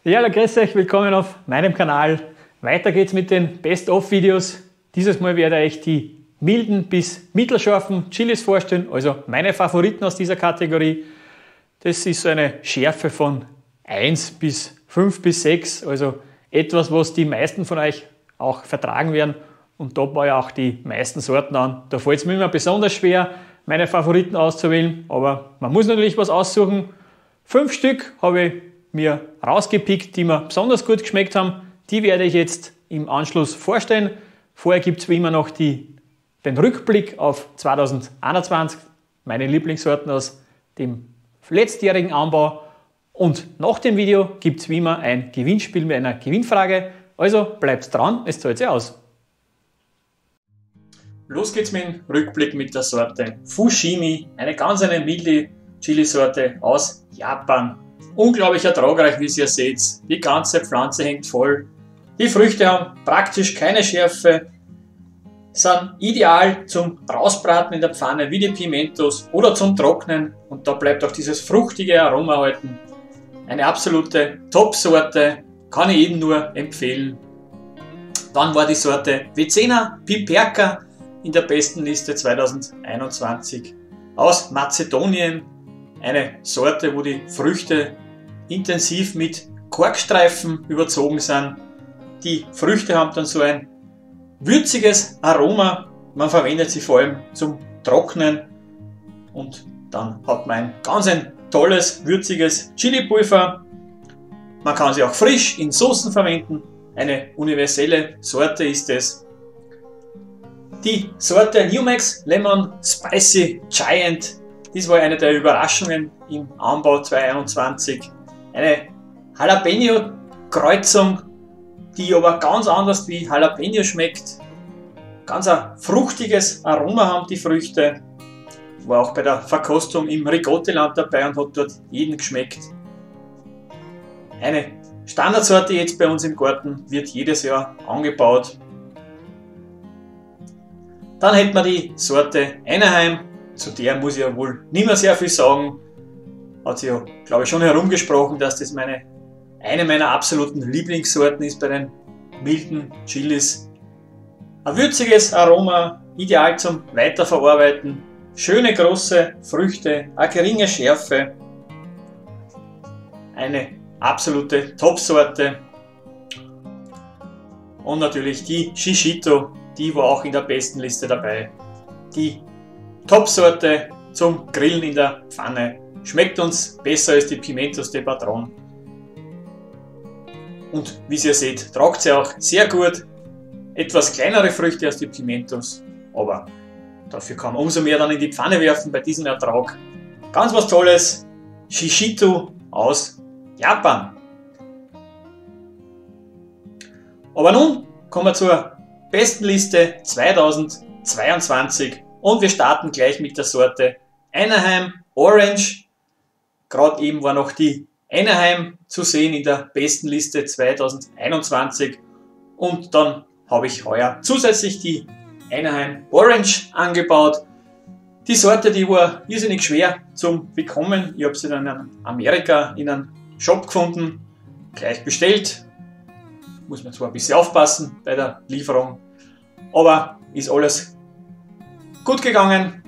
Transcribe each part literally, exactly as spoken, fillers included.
Ja, hallo, grüß euch, willkommen auf meinem Kanal. Weiter geht's mit den Best-of-Videos. Dieses Mal werde ich die milden bis mittelscharfen Chilis vorstellen, also meine Favoriten aus dieser Kategorie. Das ist so eine Schärfe von eins bis fünf bis sechs, also etwas, was die meisten von euch auch vertragen werden. Und da baue ich auch die meisten Sorten an. Da fällt es mir immer besonders schwer, meine Favoriten auszuwählen, aber man muss natürlich was aussuchen. Fünf Stück habe ich mir rausgepickt, die mir besonders gut geschmeckt haben. Die werde ich jetzt im Anschluss vorstellen. Vorher gibt es wie immer noch die, den Rückblick auf zweitausendeinundzwanzig, meine Lieblingssorten aus dem letztjährigen Anbau. Und nach dem Video gibt es wie immer ein Gewinnspiel mit einer Gewinnfrage. Also bleibt dran, es zahlt sich aus. Los geht's mit dem Rückblick mit der Sorte Fushimi, eine ganz eine milde Chilisorte aus Japan. Unglaublich ertragreich, wie ihr seht. Die ganze Pflanze hängt voll. Die Früchte haben praktisch keine Schärfe, sind ideal zum Rausbraten in der Pfanne wie die Pimentos oder zum Trocknen. Und da bleibt auch dieses fruchtige Aroma erhalten. Eine absolute Top-Sorte, kann ich jedem nur empfehlen. Dann war die Sorte Vecena Piperka in der besten Liste zweitausendeinundzwanzig aus Mazedonien. Eine Sorte, wo die Früchte intensiv mit Korkstreifen überzogen sind. Die Früchte haben dann so ein würziges Aroma. Man verwendet sie vor allem zum Trocknen. Und dann hat man ein ganz ein tolles, würziges Chili-Pulver. Man kann sie auch frisch in Soßen verwenden. Eine universelle Sorte ist es. Die Sorte Numex Lemon Spicy Giant. Dies war eine der Überraschungen im Anbau zweitausendeinundzwanzig. Eine Jalapeno-Kreuzung, die aber ganz anders wie Jalapeno schmeckt. Ganz ein fruchtiges Aroma haben die Früchte. War auch bei der Verkostung im Rigotti-Land dabei und hat dort jeden geschmeckt. Eine Standardsorte jetzt bei uns im Garten, wird jedes Jahr angebaut. Dann hätten wir die Sorte Anaheim. Zu der muss ich ja wohl nicht mehr sehr viel sagen. Hat sich ja, glaube ich, schon herumgesprochen, dass das meine, eine meiner absoluten Lieblingssorten ist bei den milden Chilis. Ein würziges Aroma, ideal zum Weiterverarbeiten. Schöne große Früchte, eine geringe Schärfe. Eine absolute Top-Sorte. Und natürlich die Shishito, die war auch in der besten Liste dabei. Die Top-Sorte zum Grillen in der Pfanne. Schmeckt uns besser als die Pimentos de Patron. Und wie ihr seht, tragt sie auch sehr gut. Etwas kleinere Früchte als die Pimentos, aber dafür kann man umso mehr dann in die Pfanne werfen bei diesem Ertrag. Ganz was Tolles, Shishito aus Japan. Aber nun kommen wir zur besten Liste zweitausendzweiundzwanzig und wir starten gleich mit der Sorte Anaheim Orange. Gerade eben war noch die Anaheim zu sehen in der besten Liste zweitausendeinundzwanzig und dann habe ich heuer zusätzlich die Anaheim Orange angebaut. Die Sorte, die war irrsinnig schwer zum Bekommen. Ich habe sie dann in Amerika in einem Shop gefunden, gleich bestellt. Muss man zwar ein bisschen aufpassen bei der Lieferung, aber ist alles gut gegangen.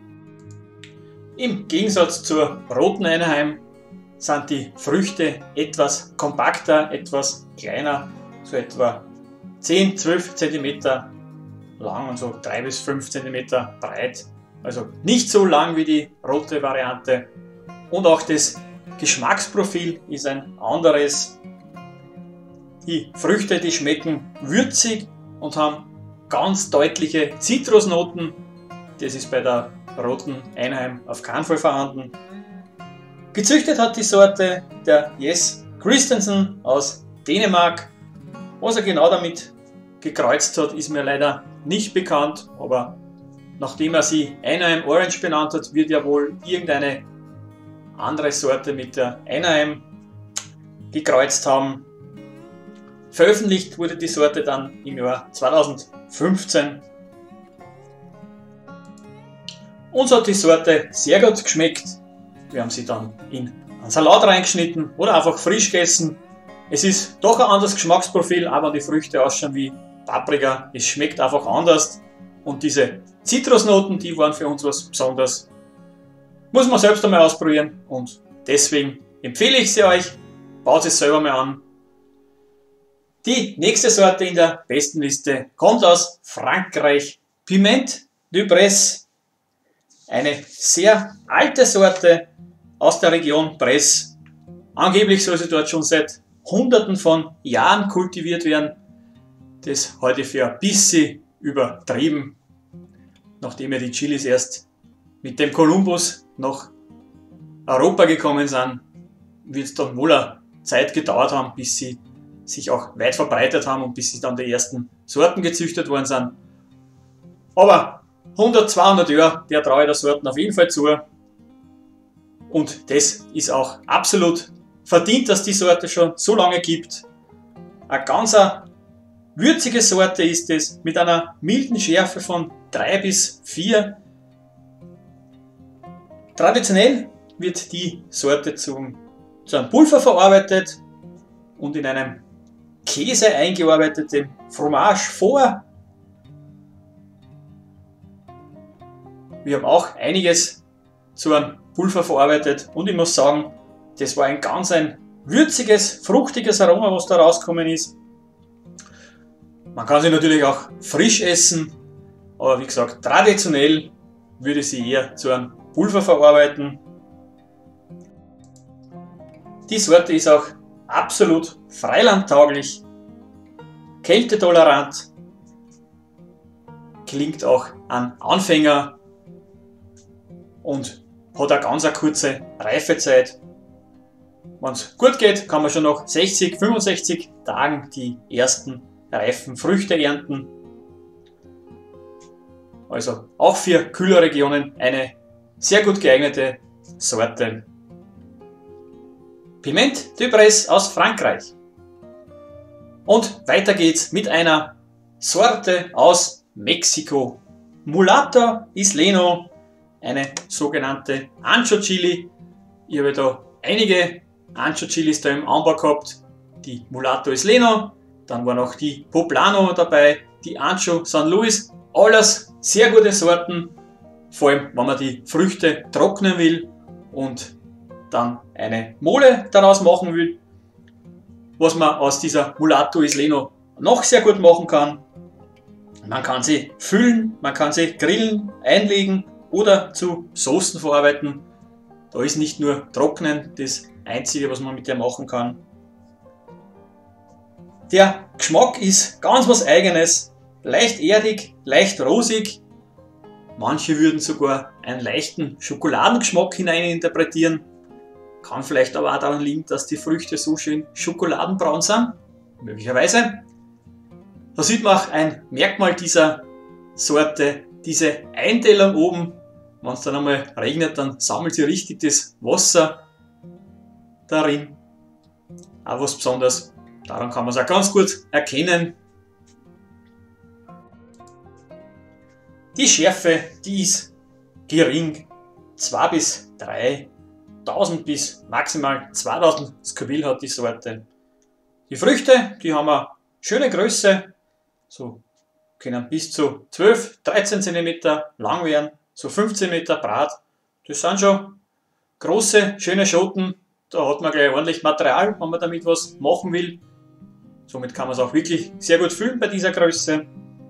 Im Gegensatz zur roten Anaheim sind die Früchte etwas kompakter, etwas kleiner, so etwa zehn bis zwölf Zentimeter lang und so drei bis fünf Zentimeter breit. Also nicht so lang wie die rote Variante. Und auch das Geschmacksprofil ist ein anderes. Die Früchte, die schmecken würzig und haben ganz deutliche Zitrusnoten. Das ist bei der roten Anaheim auf keinen Fall vorhanden. Gezüchtet hat die Sorte der Jes Christensen aus Dänemark. Was er genau damit gekreuzt hat, ist mir leider nicht bekannt, aber nachdem er sie Anaheim Orange benannt hat, wird ja wohl irgendeine andere Sorte mit der Anaheim gekreuzt haben. Veröffentlicht wurde die Sorte dann im Jahr zweitausendfünfzehn. Uns hat die Sorte sehr gut geschmeckt. Wir haben sie dann in einen Salat reingeschnitten oder einfach frisch gegessen. Es ist doch ein anderes Geschmacksprofil, aber die Früchte ausschauen wie Paprika. Es schmeckt einfach anders. Und diese Zitrusnoten, die waren für uns was Besonderes. Muss man selbst einmal ausprobieren und deswegen empfehle ich sie euch. Baut es selber mal an. Die nächste Sorte in der besten Liste kommt aus Frankreich. Piment de Bresse. Eine sehr alte Sorte aus der Region Bresse. Angeblich soll sie dort schon seit Hunderten von Jahren kultiviert werden. Das heute für ein bisschen übertrieben, nachdem ja die Chilis erst mit dem Kolumbus nach Europa gekommen sind, wird es dann wohl eine Zeit gedauert haben, bis sie sich auch weit verbreitet haben und bis sie dann die ersten Sorten gezüchtet worden sind. Aber hundert, zweihundert Jahre, der traue ich der Sorten auf jeden Fall zu. Und das ist auch absolut verdient, dass die Sorte schon so lange gibt. Eine ganz würzige Sorte ist es, mit einer milden Schärfe von drei bis vier. Traditionell wird die Sorte zum, zu einem Pulver verarbeitet und in einem Käse eingearbeiteten Fromage vor. Wir haben auch einiges zu einem Pulver verarbeitet und ich muss sagen, das war ein ganz ein würziges, fruchtiges Aroma, was da rausgekommen ist. Man kann sie natürlich auch frisch essen, aber wie gesagt, traditionell würde sie eher zu einem Pulver verarbeiten. Die Sorte ist auch absolut freilandtauglich, kältetolerant, klingt auch an Anfänger und hat eine ganz kurze Reifezeit. Wenn es gut geht, kann man schon nach sechzig, fünfundsechzig Tagen die ersten reifen Früchte ernten. Also auch für kühlere Regionen eine sehr gut geeignete Sorte. Piment de Bresse aus Frankreich. Und weiter geht's mit einer Sorte aus Mexiko. Mulato Isleno, eine sogenannte Ancho Chili. Ich habe da einige Ancho Chilis da im Anbau gehabt. Die Mulato Isleno, dann war noch die Poblano dabei, die Ancho San Luis. Alles sehr gute Sorten, vor allem wenn man die Früchte trocknen will und dann eine Mole daraus machen will. Was man aus dieser Mulato Isleno noch sehr gut machen kann, man kann sie füllen, man kann sie grillen, einlegen oder zu Soßen verarbeiten. Da ist nicht nur Trocknen das Einzige, was man mit der machen kann. Der Geschmack ist ganz was Eigenes, leicht erdig, leicht rosig. Manche würden sogar einen leichten Schokoladengeschmack hineininterpretieren. Kann vielleicht aber auch daran liegen, dass die Früchte so schön schokoladenbraun sind. Möglicherweise. Da sieht man auch ein Merkmal dieser Sorte, diese Einteilung oben. Wenn es dann einmal regnet, dann sammelt sie richtig das Wasser darin. Auch was Besonderes. Daran kann man es auch ganz gut erkennen. Die Schärfe, die ist gering. zwei bis drei, tausend bis maximal zweitausend Scoville hat die Sorte. Die Früchte, die haben eine schöne Größe. So können bis zu zwölf, dreizehn Zentimeter lang werden. So fünfzehn Meter breit. Das sind schon große, schöne Schoten. Da hat man gleich ordentlich Material, wenn man damit was machen will. Somit kann man es auch wirklich sehr gut füllen bei dieser Größe.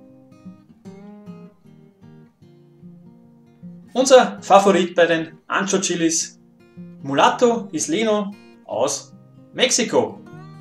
Unser Favorit bei den Ancho Chilis, Mulato Isleno aus Mexiko.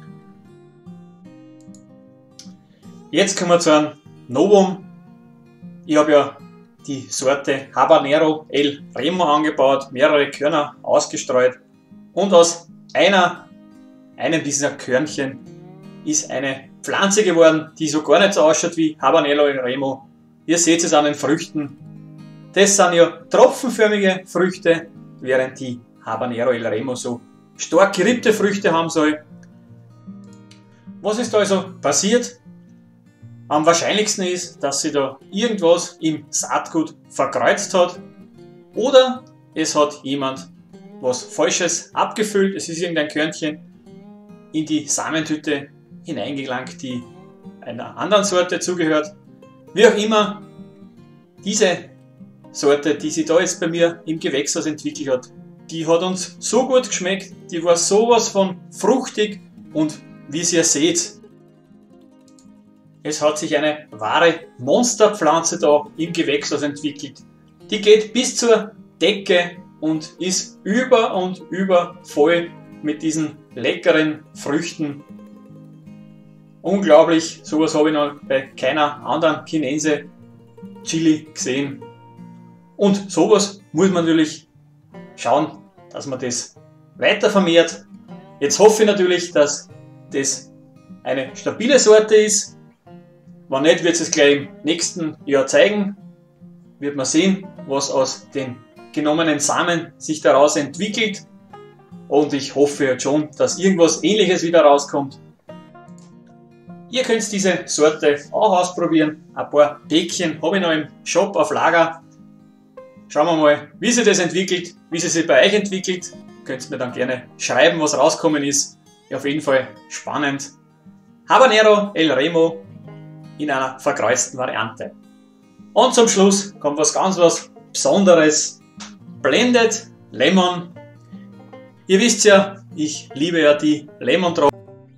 Jetzt kommen wir zu einem Novum. Ich habe ja die Sorte Habanero El Remo angebaut, mehrere Körner ausgestreut und aus einer, einem dieser Körnchen ist eine Pflanze geworden, die so gar nicht so ausschaut wie Habanero El Remo. Ihr seht es an den Früchten. Das sind ja tropfenförmige Früchte, während die Habanero El Remo so stark gerippte Früchte haben soll. Was ist also passiert? Am wahrscheinlichsten ist, dass sie da irgendwas im Saatgut verkreuzt hat oder es hat jemand was Falsches abgefüllt, es ist irgendein Körnchen in die Samentüte hineingelangt, die einer anderen Sorte zugehört. Wie auch immer, diese Sorte, die sich da jetzt bei mir im Gewächshaus entwickelt hat, die hat uns so gut geschmeckt, die war sowas von fruchtig und wie ihr seht, es hat sich eine wahre Monsterpflanze da im Gewächshaus entwickelt. Die geht bis zur Decke und ist über und über voll mit diesen leckeren Früchten. Unglaublich, sowas habe ich noch bei keiner anderen Chinese Chili gesehen. Und sowas muss man natürlich schauen, dass man das weiter vermehrt. Jetzt hoffe ich natürlich, dass das eine stabile Sorte ist. Wenn nicht, wird es gleich im nächsten Jahr zeigen. Wird man sehen, was aus den genommenen Samen sich daraus entwickelt. Und ich hoffe jetzt schon, dass irgendwas Ähnliches wieder rauskommt. Ihr könnt diese Sorte auch ausprobieren. Ein paar Päckchen habe ich noch im Shop auf Lager. Schauen wir mal, wie sich das entwickelt, wie sie sich bei euch entwickelt. Könnt ihr mir dann gerne schreiben, was rausgekommen ist. Ja, auf jeden Fall spannend. Habanero El Remo in einer verkreuzten Variante. Und zum Schluss kommt was ganz was Besonderes. Blended Lemon. Ihr wisst ja, ich liebe ja die Lemon Drop.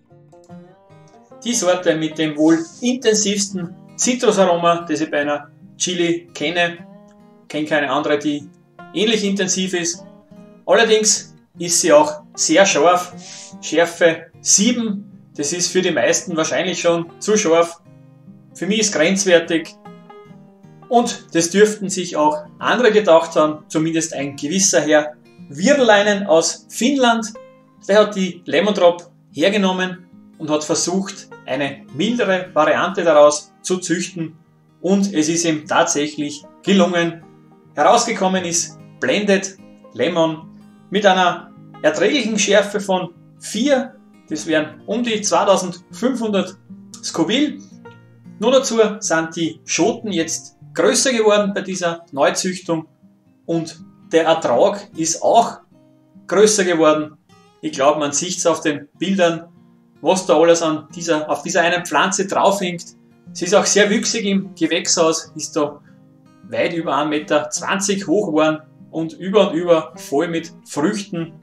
Die Sorte mit dem wohl intensivsten Zitrusaroma, das ich bei einer Chili kenne. Ich kenne keine andere, die ähnlich intensiv ist. Allerdings ist sie auch sehr scharf. Schärfe sieben. Das ist für die meisten wahrscheinlich schon zu scharf. Für mich ist grenzwertig. Und das dürften sich auch andere gedacht haben, zumindest ein gewisser Herr Virlainen aus Finnland. Der hat die Lemon Drop hergenommen und hat versucht, eine mildere Variante daraus zu züchten. Und es ist ihm tatsächlich gelungen. Herausgekommen ist Blended Lemon mit einer erträglichen Schärfe von vier. Das wären um die zweitausendfünfhundert Scoville. Nur dazu sind die Schoten jetzt größer geworden bei dieser Neuzüchtung und der Ertrag ist auch größer geworden. Ich glaube, man sieht es auf den Bildern, was da alles an dieser, auf dieser einen Pflanze draufhängt. Sie ist auch sehr wüchsig im Gewächshaus, ist da weit über ein Meter zwanzig hoch geworden und über und über voll mit Früchten.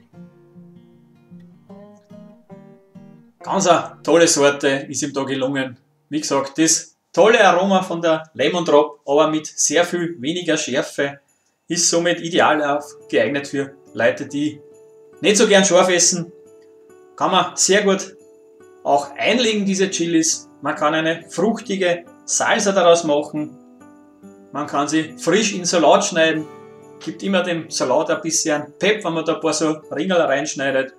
Ganz eine tolle Sorte ist ihm da gelungen. Wie gesagt, das tolle Aroma von der Lemon Drop, aber mit sehr viel weniger Schärfe, ist somit ideal geeignet für Leute, die nicht so gern scharf essen. Kann man sehr gut auch einlegen, diese Chilis. Man kann eine fruchtige Salsa daraus machen. Man kann sie frisch in Salat schneiden. Gibt immer dem Salat ein bisschen Pep, wenn man da ein paar so Ringerl reinschneidet.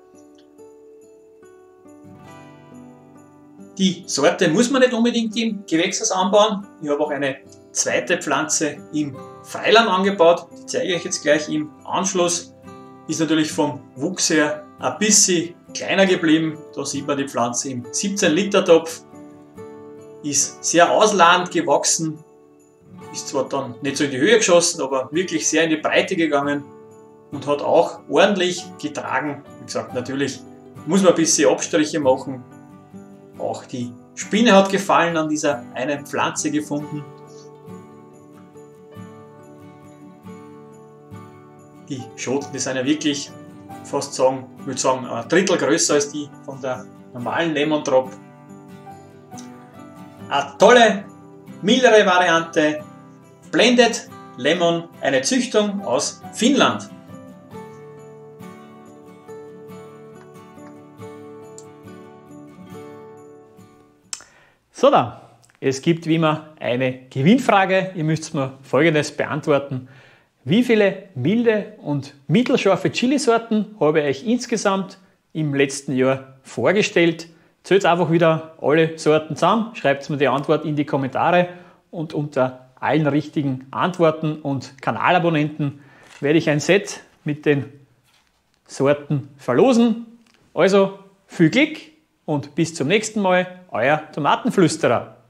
Die Sorte muss man nicht unbedingt im Gewächshaus anbauen. Ich habe auch eine zweite Pflanze im Freiland angebaut. Die zeige ich euch jetzt gleich im Anschluss. Ist natürlich vom Wuchs her ein bisschen kleiner geblieben. Da sieht man die Pflanze im siebzehn Liter Topf. Ist sehr ausladend gewachsen. Ist zwar dann nicht so in die Höhe geschossen, aber wirklich sehr in die Breite gegangen. Und hat auch ordentlich getragen. Wie gesagt, natürlich muss man ein bisschen Abstriche machen. Auch die Spinne hat Gefallen an dieser einen Pflanze gefunden. Die Schoten, die sind ja wirklich fast sagen, ich würde sagen, ein Drittel größer als die von der normalen Lemon Drop. Eine tolle, mildere Variante. Blended Lemon, eine Züchtung aus Finnland. So, da. Es gibt wie immer eine Gewinnfrage. Ihr müsst mir Folgendes beantworten. Wie viele milde und mittelscharfe Chilisorten habe ich euch insgesamt im letzten Jahr vorgestellt? Zählt einfach wieder alle Sorten zusammen, schreibt mir die Antwort in die Kommentare und unter allen richtigen Antworten und Kanalabonnenten werde ich ein Set mit den Sorten verlosen. Also viel Glück und bis zum nächsten Mal, euer Tomatenflüsterer.